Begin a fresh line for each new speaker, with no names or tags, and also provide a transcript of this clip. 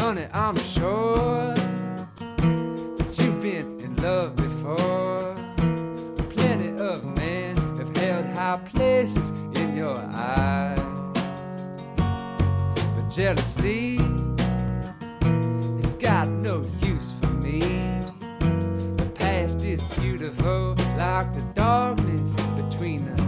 Honey, I'm sure that you've been in love before. Plenty of men have held high places in your eyes, but jealousy has got no use for me. The past is beautiful like the darkness between the